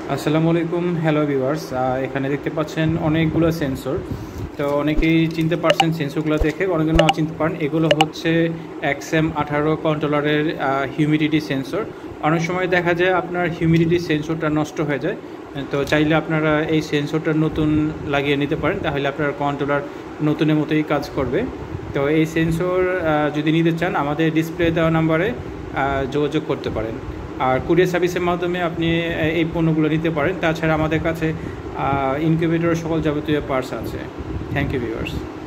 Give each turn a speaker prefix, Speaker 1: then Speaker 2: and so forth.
Speaker 1: আসসালামু আলাইকুম, hello viewers. এখানে দেখতে পাচ্ছেন অনেকগুলো সেন্সর। তো অনেকেই চিনতে পারছেন সেন্সরগুলো দেখে, অনেকে নাও চিনতে পারেন। এগুলো হচ্ছে XM18 কন্ট্রোলারের হিউমিডিটি সেন্সর। অনেক সময় দেখা যায় আপনার হিউমিডিটি সেন্সরটা নষ্ট হয়ে যায়, তো চাইলে আপনারা এই সেন্সরটা নতুন লাগিয়ে নিতে পারেন, তাহলে আপনার কন্ট্রোলার নতুনের মতোই কাজ করবে। তো এই সেন্সর যদি নিতে চান, আমাদের ডিসপ্লে দেওয়া নাম্বারে যোগাযোগ করতে পারেন। আর কুরিয়ার সার্ভিসের মাধ্যমে আপনি এই পণ্যগুলো নিতে পারেন। তাছাড়া আমাদের কাছে ইনকিউবেটর সকল যাবতীয় পার্টস আছে। Thank you viewers.